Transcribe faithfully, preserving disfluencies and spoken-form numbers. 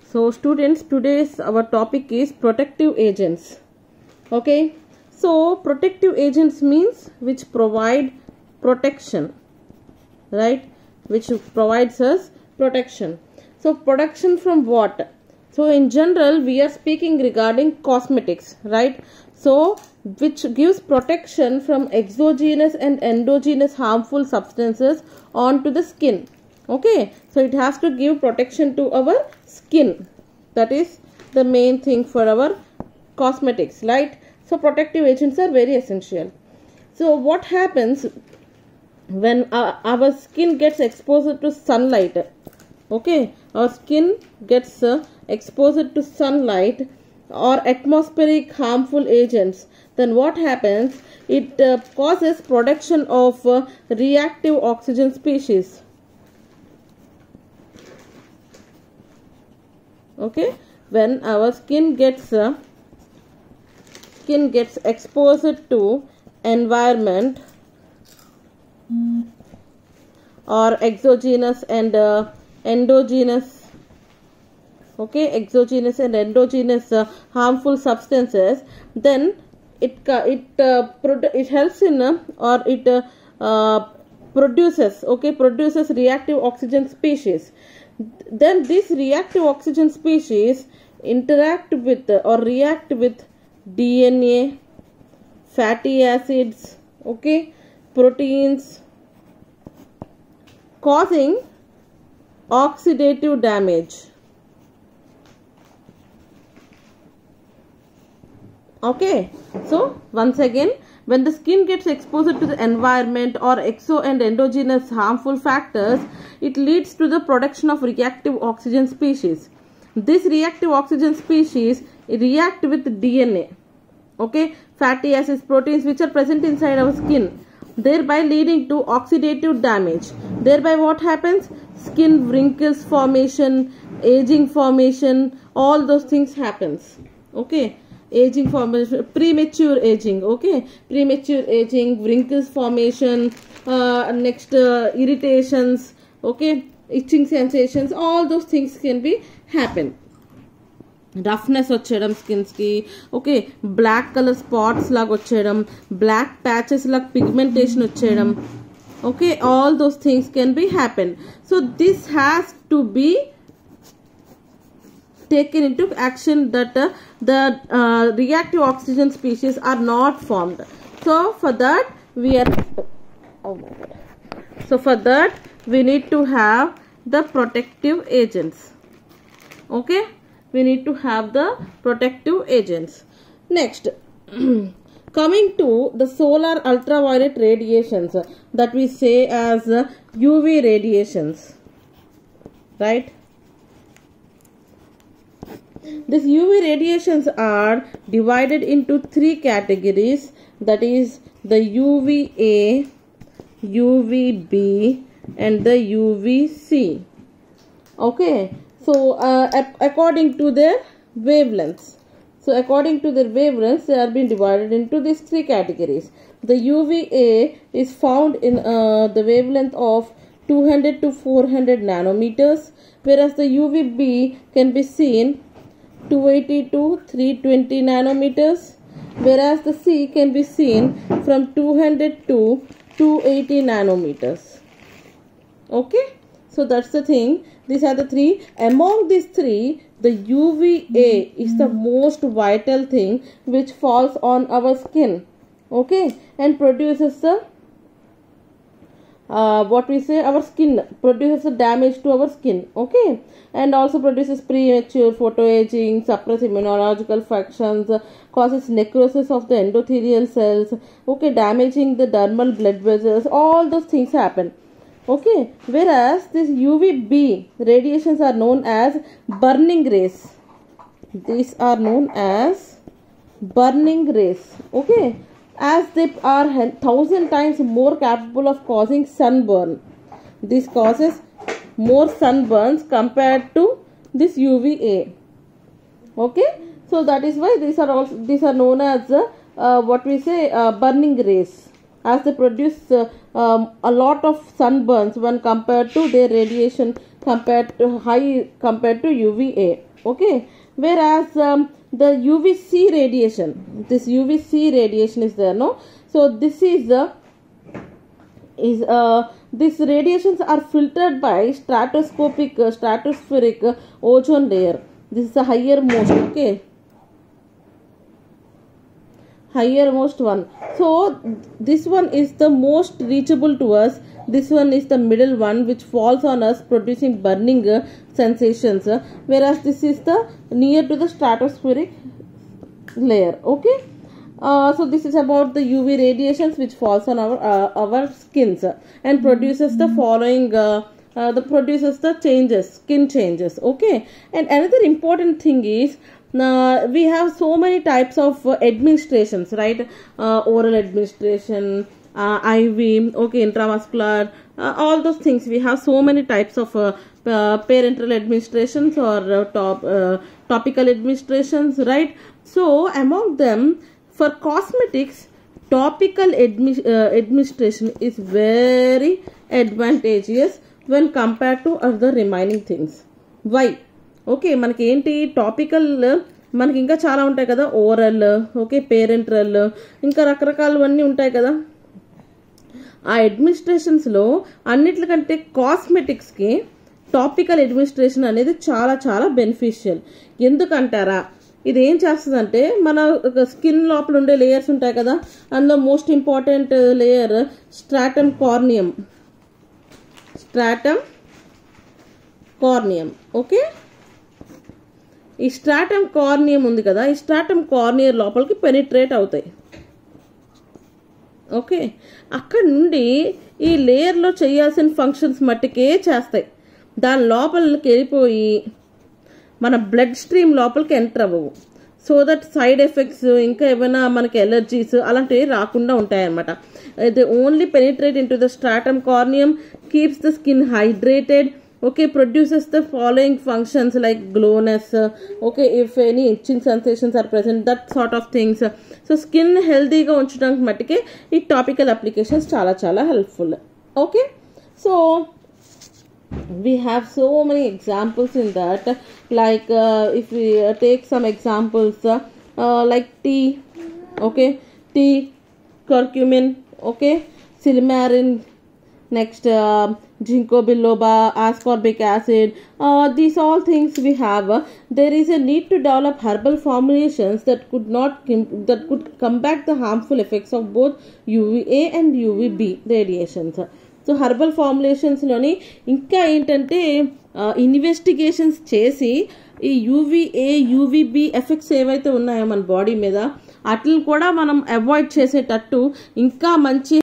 So students, today's our topic is protective agents. Okay, so protective agents means which provide protection, right? Which provides us protection. So protection from what? So in general we are speaking regarding cosmetics, right? So which gives protection from exogenous and endogenous harmful substances onto the skin. Okay, so it has to give protection to our skin. That is the main thing for our cosmetics, right? So protective agents are very essential. So what happens when our, our skin gets exposed to sunlight? Okay, our skin gets uh, exposed to sunlight or atmospheric harmful agents, then what happens? It uh, causes production of uh, reactive oxygen species. Okay, when our skin gets uh, skin gets exposed to environment or exogenous and uh, endogenous, okay, exogenous and endogenous uh, harmful substances, then it it uh, it helps in uh, or it uh, uh, produces, okay, produces reactive oxygen species. Then this reactive oxygen species interact with uh, or react with D N A, fatty acids, okay, proteins, causing oxidative damage. Okay, so once again, when the skin gets exposed to the environment or exo and endogenous harmful factors, it leads to the production of reactive oxygen species. This reactive oxygen species react with D N A, okay, fatty acids, proteins which are present inside our skin, thereby leading to oxidative damage. Thereby what happens? Skin wrinkles formation, aging formation, all those things happens. Okay, aging formation, premature aging, okay, premature aging, wrinkles formation, uh, next uh, irritations, okay, itching sensations, all those things can be happen. Roughness వచ్చేయడం skins కి, okay, black color spots లాగా వచ్చేయడం, black patches లాగా pigmentation వచ్చేయడం, okay, all those things can be happen. So this has to be taken into action that uh, the uh, reactive oxygen species are not formed. So for that we are oh my god so for that we need to have the protective agents. Okay, we need to have the protective agents. Next, coming to the solar ultraviolet radiations that we say as uh, U V radiations, right? These U V radiations are divided into three categories, that is the U V A, U V B and the U V C. Okay, so uh, according to their wavelengths, so according to their wavelengths they are being divided into these three categories. The U V A is found in uh, the wavelength of two hundred to four hundred nanometers, whereas the U V B can be seen two eighty to three twenty nanometers, whereas the C can be seen from two hundred to two eighty nanometers. Okay, so that's the thing. These are the three. Among these three, the U V A is the most vital thing which falls on our skin, okay, and produces the Uh, what we say, our skin produces a damage to our skin, okay, and also produces premature photoaging, suppress immunological functions, uh, causes necrosis of the endothelial cells, okay, damaging the dermal blood vessels, all those things happen, okay, whereas this U V B radiations are known as burning rays. These are known as burning rays, okay, as they are thousand times more capable of causing sunburn. This causes more sunburns compared to this U V A. Okay, so that is why these are also these are known as uh, uh, what we say uh, burning rays, as they produce uh, um, a lot of sunburns when compared to their radiation compared to high compared to U V A. Okay, whereas um, the U V C radiation, this U V C radiation is there, no? So this is the is uh, these radiations are filtered by stratoscopic uh, stratospheric uh, ozone layer. This is the higher most, okay, higher most one. So this one is the most reachable to us. This one is the middle one, which falls on us, producing burning uh, sensations, uh, whereas this is the near to the stratospheric layer. Okay, uh, so this is about the U V radiations which falls on our uh, our skins uh, and produces the following uh, uh, the produces the changes, skin changes. Okay, and another important thing is uh, we have so many types of uh, administrations, right? Uh, oral administration, uh, I V, okay, intramuscular, uh, all those things. We have so many types of uh, uh, parenteral administrations or uh, top uh, topical administrations, right? So among them, for cosmetics, topical admi uh, administration is very advantageous when compared to other remaining things. Why? Okay, మనకి ఏంటి topical మనకి ఇంకా చాలా ఉంటాయి కదా, oral, okay, parenteral, ఇంకా రకరకాలవన్నీ ఉంటాయి కదా. ఆ అడ్మినిస్ట్రేషన్స్లో అన్నిటికంటే కాస్మెటిక్స్కి టాపికల్ అడ్మినిస్ట్రేషన్ అనేది చాలా చాలా బెనిఫిషియల్. ఎందుకంటారా? ఇది ఏం చేస్తుందంటే మన స్కిన్ లోపల ఉండే లేయర్స్ ఉంటాయి కదా, అందులో most important layer stratum corneum, stratum corneum. Okay, ఈ స్ట్రాటమ్ కార్నియం ఉంది కదా, ఈ స్ట్రాటమ్ కార్నియర్ లోపలికి పెనిట్రేట్ అవుతాయి. ఓకే, అక్కడ నుండి ఈ లేయర్లో చేయాల్సిన ఫంక్షన్స్ మట్టుకే చేస్తాయి. దాని లోపలికి వెళ్ళిపోయి మన బ్లడ్ స్ట్రీమ్ లోపలికి ఎంటర్ అవ్వవు. సో దట్ సైడ్ ఎఫెక్ట్స్, ఇంకా ఏమైనా మనకి ఎలర్జీస్ అలాంటివి రాకుండా ఉంటాయన్నమాట. They only penetrate in to the stratum corneum, keeps the skin hydrated. Okay, produces the following functions like glowness, okay, if any itching sensations are present, that sort of things. So skin healthy ga unchadanik mattike ee topical applications chala chala helpful. Okay, so we have so many examples in that, like uh, if we uh, take some examples uh, uh, like tea, okay, tea, curcumin, okay, silymarin, next uh, ginkgo biloba, ascorbic acid, uh, these all things we have. Uh, there is a need to develop herbal formulations that could not that could combat the harmful effects of both U V A and U V B radiations. So herbal ఫార్ములేషన్స్లోని ఇంకా ఏంటంటే investigations చేసి ఈ UVA UVB effects ఏవైతే ఉన్నాయో మన body మీద వాటిని కూడా మనం అవాయిడ్ చేసేటట్టు ఇంకా మంచి